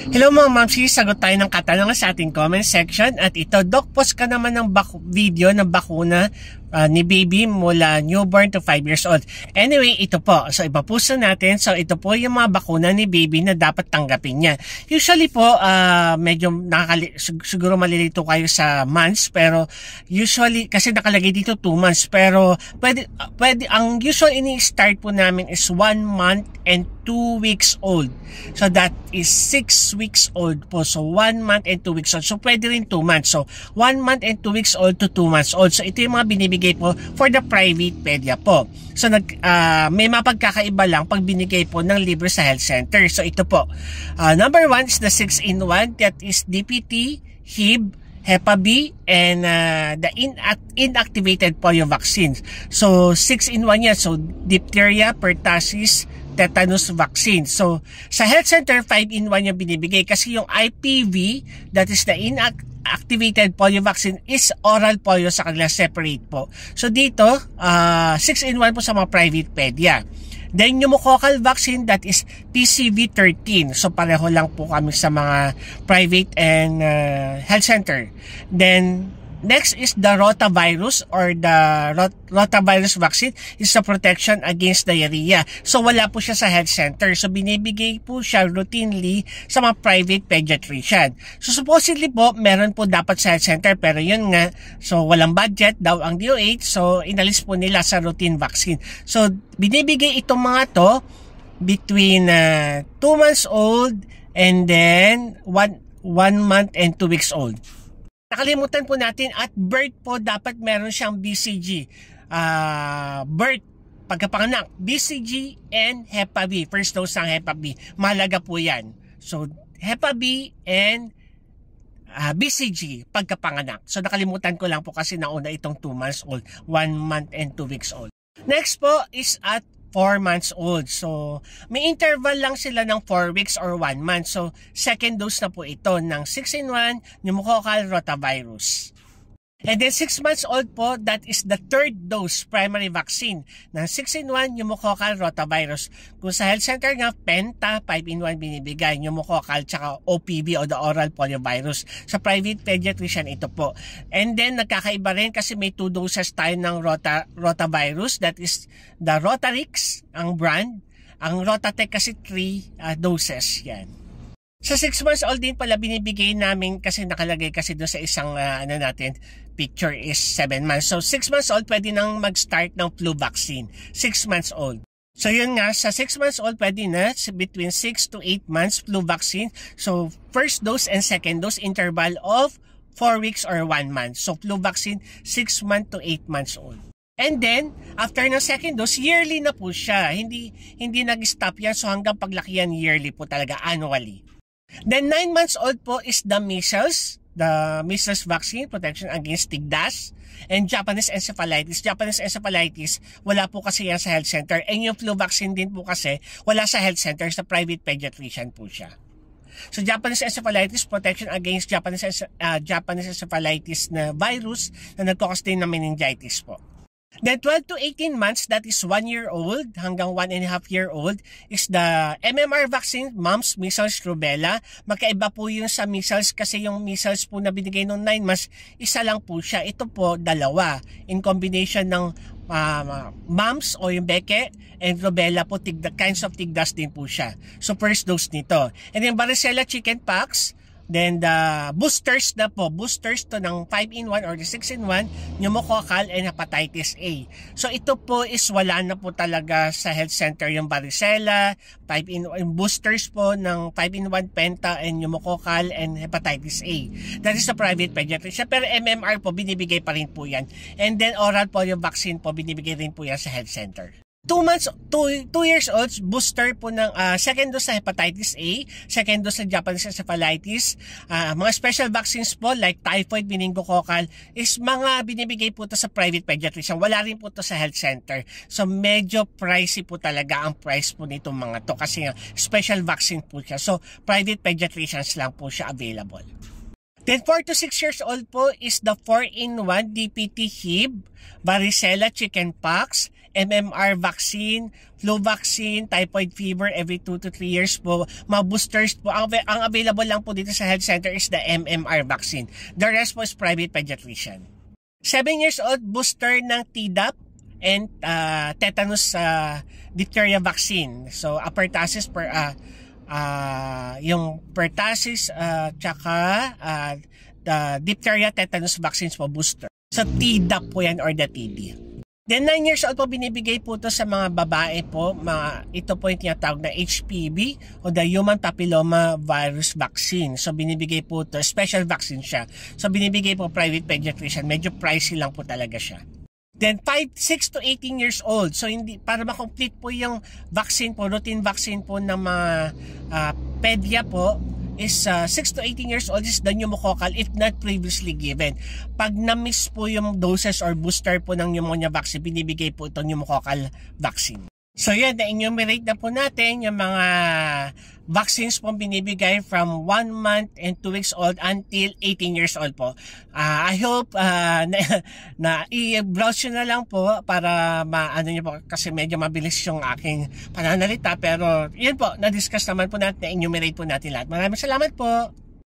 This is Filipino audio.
Hello mga mamsi, sagot tayo ng katanungan sa ating comment section. At ito, Doc, post ka naman ng video ng bakuna ni baby mula newborn to 5 years old. Anyway, ito po. So, ipapuso natin. So, ito po yung mga bakuna ni baby na dapat tanggapin niya. Usually po, medyo siguro malilito kayo sa months. Pero, usually, kasi nakalagay dito 2 months. Pero, pwede, ang usual ini-start po namin is 1 month and 2 weeks old. So, that is 6 weeks old po. So, 1 month and 2 weeks old. So, pwede rin 2 months. So, 1 month and 2 weeks old to 2 months old. So, ito yung mga binibigay po for the private pedia po. So, may mapagkakaiba lang pag binigay po ng libre sa health center. So, ito po. Number 1 is the 6-in-1. That is DPT, Hib, Hepa B, and the inactivated polio vaccines. So, 6-in-1 yan. So, diphtheria, pertussis, tetanus vaccine. So, sa health center, 5-in-1 yung binibigay kasi yung IPV, that is the inactivated polio vaccine, is oral polio sa kanila, separate po. So, dito, 6-in-1 po sa mga private pedia. Then, pneumococcal vaccine, that is PCV13. So, pareho lang po kami sa mga private and health center. Then, next is the rotavirus or the rotavirus vaccine is a protection against diarrhea. So, wala po siya sa health center. So, binibigay po siya routinely sa mga private pediatrician. So, supposedly po, meron po dapat sa health center pero yun nga, so walang budget daw ang DOH. So, inalis po nila sa routine vaccine. So, binibigay itong mga to between 2 months old and then 1 month and 2 weeks old. Nakalimutan po natin at birth po dapat meron siyang BCG. Birth, pagkapanganak, BCG and Hepa B. First dose ng Hepa B. Mahalaga po yan. So, Hepa B and BCG, pagkapanganak. So, nakalimutan ko lang po kasi nauna itong 2 months old, 1 month and 2 weeks old. Next po is at 4 months old. So, may interval lang sila ng 4 weeks or 1 month. So, second dose na po ito ng 6-in-1 pneumococcal rotavirus. And then 6 months old po, that is the third dose primary vaccine ng 6-in-1 pneumococcal rotavirus. Kung sa health center nga, Penta, 5-in-1 binibigay, pneumococcal, tsaka OPV o the oral poliovirus. Sa private pediatrician, ito po. And then, nagkakaiba rin kasi may 2 doses tayo ng rotavirus, that is the Rotarix, ang brand. Ang Rotatec kasi 3 doses yan. Sa 6 months old din pala binibigay namin kasi nakalagay kasi doon sa isang picture is 7 months. So 6 months old pwede nang mag-start ng flu vaccine. 6 months old. So yun nga, sa 6 months old pwede na between 6 to 8 months flu vaccine. So first dose and second dose interval of 4 weeks or 1 month. So flu vaccine 6 months to 8 months old. And then, after ng second dose, yearly na po siya. Hindi nag-stop yan. So hanggang paglaki yan, yearly po talaga, annually. Then 9 months old po is the measles vaccine, protection against tigdas, and Japanese encephalitis. Japanese encephalitis, wala po kasi yan sa health center. And yung flu vaccine din po kasi, wala sa health center, sa private pediatrician po siya. So Japanese encephalitis, protection against Japanese encephalitis na virus na nagkakos din ng meningitis po. Then 12 to 18 months, that is 1 year old hanggang 1.5 year old, is the MMR vaccine, mumps, measles, rubella. Magkaiba po yung sa measles kasi yung measles po na binigay noong 9 months, isa lang po siya. Ito po, 2. In combination ng mumps o yung beke and rubella po, kinds of tigdas din po siya. So first dose nito. And then varicella, chickenpox. Then the boosters na po, boosters to ng 5-in-1 or the 6-in-1, pneumococcal and hepatitis A. So ito po is wala na po talaga sa health center yung varicella, 5-in-1 boosters po ng 5-in-1 penta and pneumococcal and hepatitis A. That is the private pediatrician. Pero MMR po, binibigay pa rin po yan. And then oral polio vaccine po, binibigay rin po yan sa health center. 2 years old, booster po ng second dose sa hepatitis A, second dose sa Japanese encephalitis, mga special vaccines po like typhoid, meningococcal, is mga binibigay po to sa private pediatrician. Wala rin po to sa health center. So medyo pricey po talaga ang price po nitong mga to kasi special vaccine po siya. So private pediatricians lang po siya available. Then 4 to 6 years old po is the 4-in-1 DPT Hib, varicella, chickenpox, MMR vaccine, flu vaccine, typhoid fever every 2 to 3 years po. Mga boosters po. Ang available lang po dito sa health center is the MMR vaccine. The rest po is private pediatrician. 7 years old, booster ng Tdap and tetanus diphtheria vaccine. So, pertussis yung pertussis tsaka the diphtheria tetanus vaccines po booster. So, Tdap po yan or the TD. Then, 9 years old po, binibigay po ito sa mga babae po. Ito po yung tinatawag na HPV o the Human Papilloma Virus Vaccine. So, binibigay po ito. Special vaccine siya. So, binibigay po private pediatrician. Medyo pricey lang po talaga siya. Then, 6 to 18 years old. So, para ma-complete po yung vaccine po, routine vaccine po ng mga pedya po, is 6 to 18 years old is the pneumococcal if not previously given. Pag na-miss po yung doses or booster po ng pneumonia vaccine, binibigay po ito pneumococcal vaccine. So yan, na-enumerate na po natin yung mga vaccines po binibigay from 1 month and 2 weeks old until 18 years old po. I hope na i-browse nyo na lang po para maano nyo po kasi medyo mabilis yung aking pananalita. Pero yun po, na-discuss naman po natin, na-enumerate po natin lahat. Maraming salamat po.